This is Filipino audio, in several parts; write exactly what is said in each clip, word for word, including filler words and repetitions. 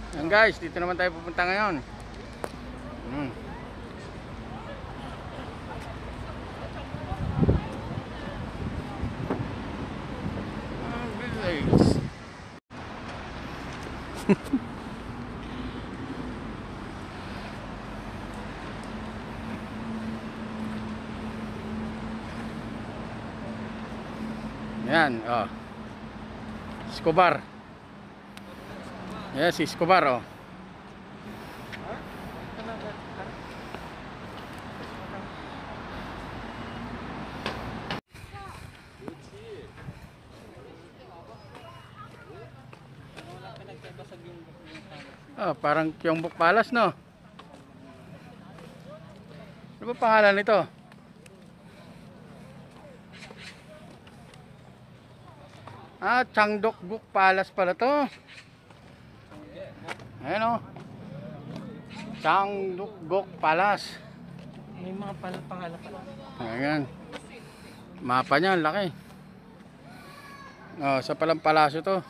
Yan guys, dito naman tayo pupunta ngayon. Hmm. Ang village. Yan, oh. Escobar. Yes, Escobar, oh. Oh, parang Kyongbok Palace, no? Ano ba pangalan nito? Ah, Changdokguk Palace pala to. Ayan, oh. Changdokguk Palace. May mga pal pangalan pala. Ayan. Mapa niya, ang laki. Oh, sa palang palasyo to.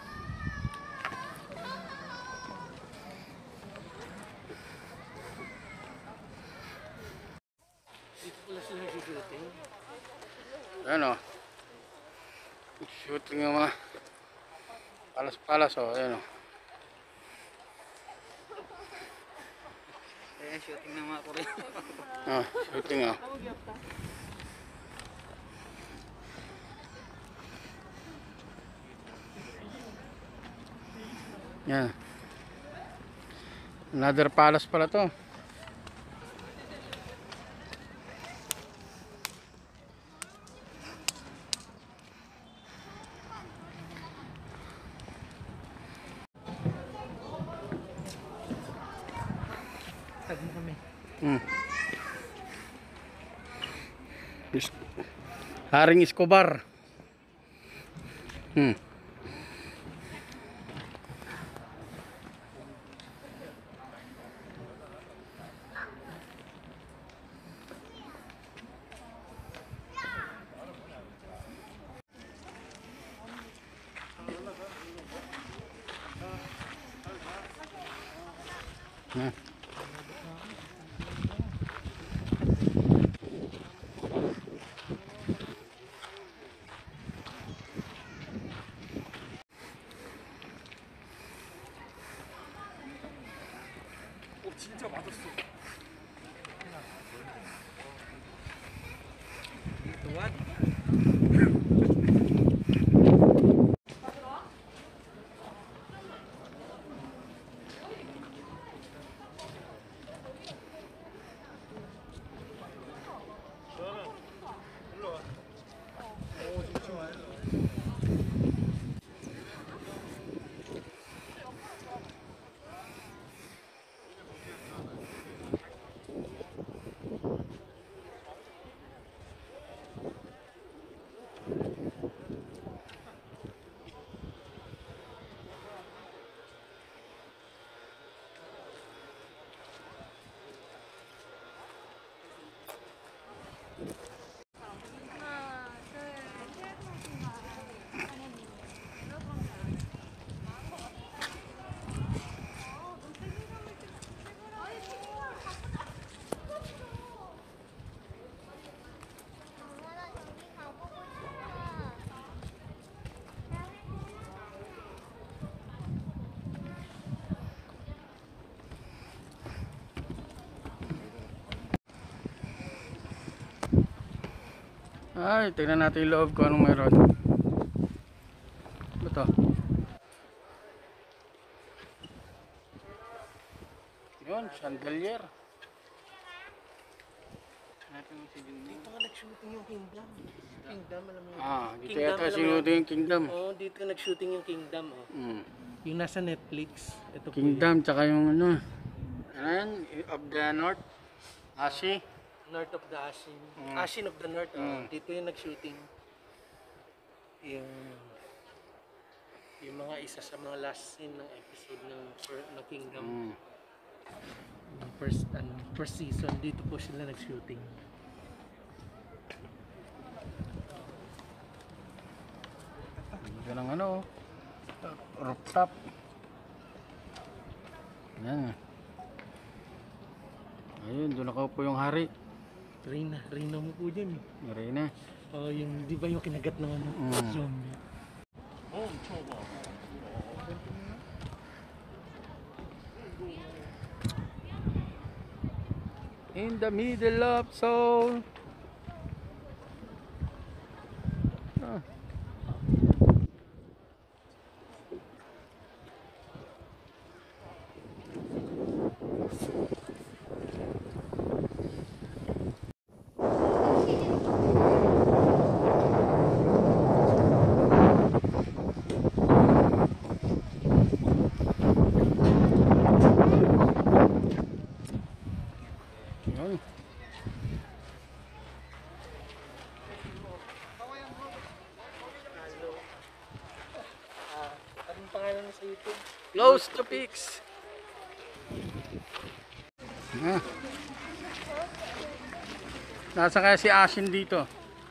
Dito pala sila nag-shooting. Ayan, oh. Shooting ng mga palas-palas, oh. Ayan, oh. Eh, shooting ng mga Korean. Oh, shooting, oh. Yan. Another palace pala to. Tag mo kami. Hmm. Is Haring Escobar. Hmm. Hmm. 오, 진짜 맞았어. 동안? Ay, tingnan natin yung loob ko anong meron. Ano to? Yun, chandelier. Dito nga nag-shooting yung Kingdom. Kingdom, alam mo yun? Ah, dito Kingdom, yata alam mo sinuto yun? yung Kingdom. Oo, oh, dito nag-shooting yung Kingdom. Oh. Hmm. Yung nasa Netflix. Ito po Kingdom, tsaka yung ano. Ano yan? Of the North. Ashi. yun. North of the Ashin. Mm. Ashin of the North. Oh. Mm. Dito yung nag-shooting. Yung yung mga isa sa mga last scene ng episode ng, ng Kingdom. Hmm. Yung First, ano, first season, dito po sila nag-shooting. Ito ng ano. Rooftop. Yan. Ayun, doon nakaupo yung hari. Reyna, Reyna mo po dyan eh. Marina. Oh, yung, di ba yung kinagat ng ano? Mm. Zombie. In the middle of Seoul. Ah. Yun. Hello. Ah, anong pangalan mo sa YouTube? Close to peaks. Ah. Nasa kaya si Ashin dito?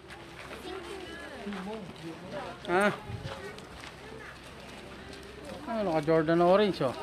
Ha? Ano ka Jordan Orange oh.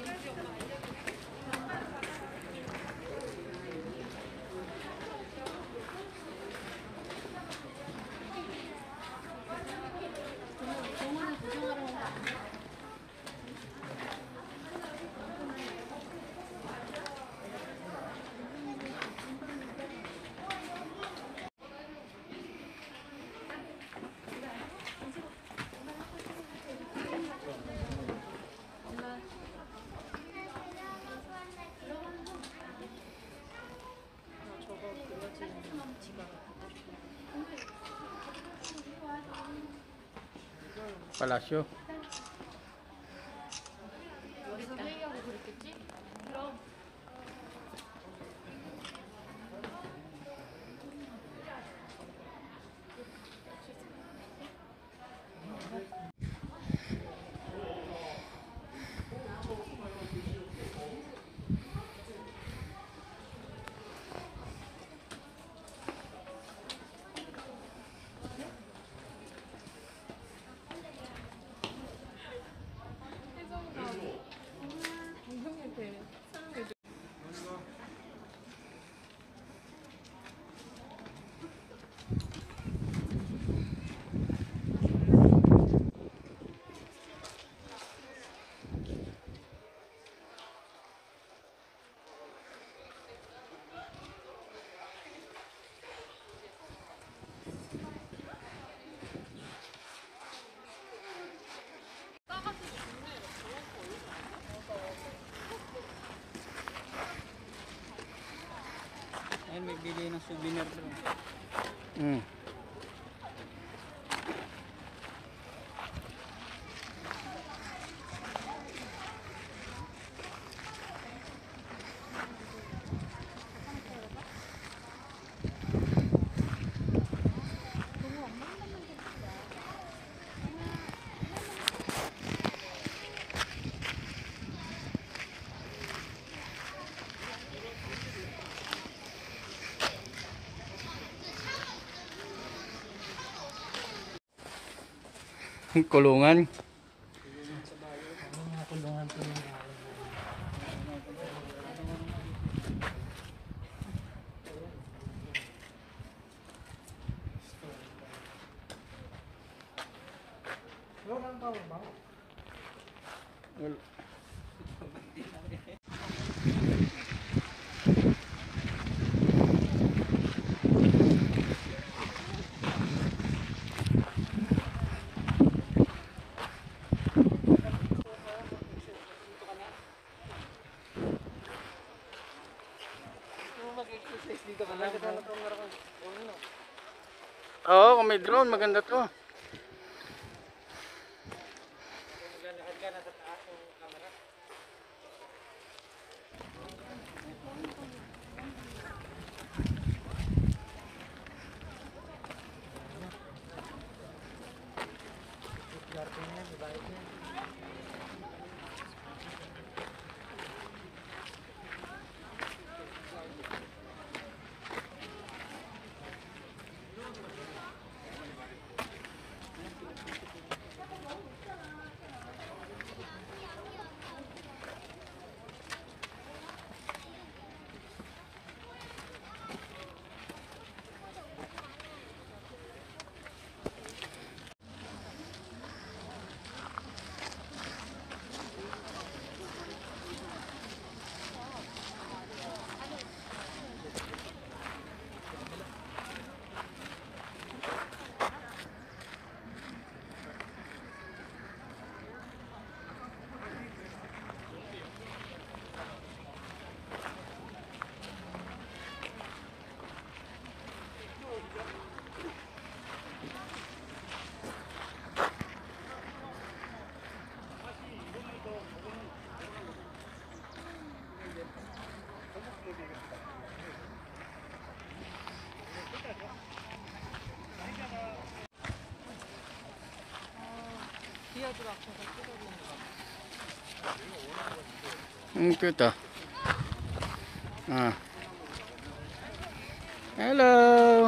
Palasyo. Ayun, may bili ng souvenir doon. Mm. Kulungan. Ano mga kulungan po ng Well, Mag-exercise dito ka lang. oo, kung may drone, maganda to. Maglalakad ka na sa taas ng camera. garden yan, di ba? Ang cute ah. Ah. Hello.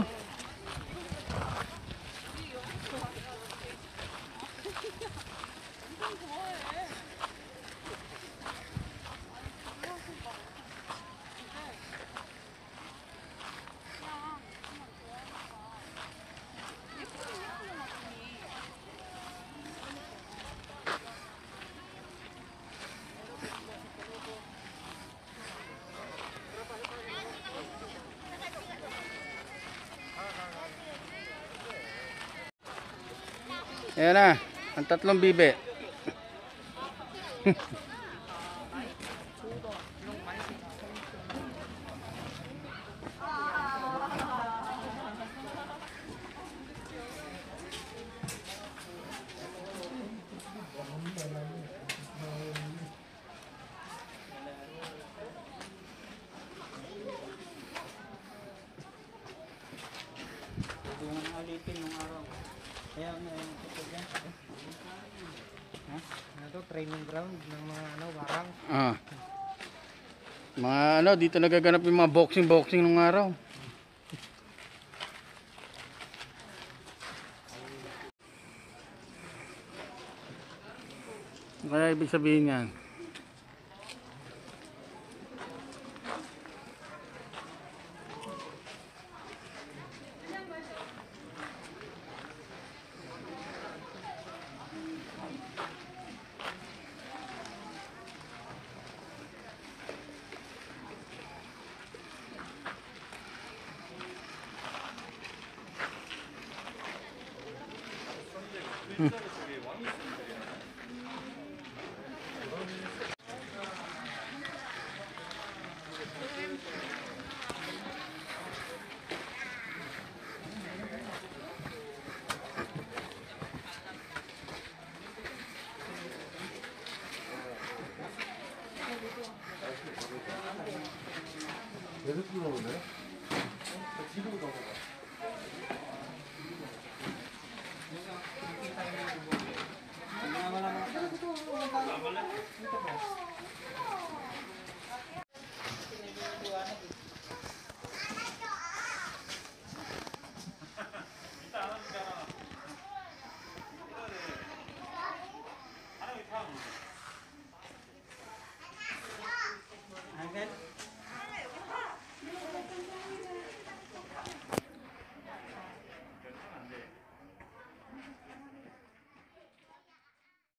Ayan na, ang tatlong bibe. Hindi mo ulitin nung araw. Kaya may ito dyan. Ha? Ano to? Training ground ng mga ano, warang. Ah. Mga ano, dito nagaganap yung mga boxing-boxing nung araw. Kaya ibig sabihin yan. Hmm. 계속 들어오네. 지금 가고.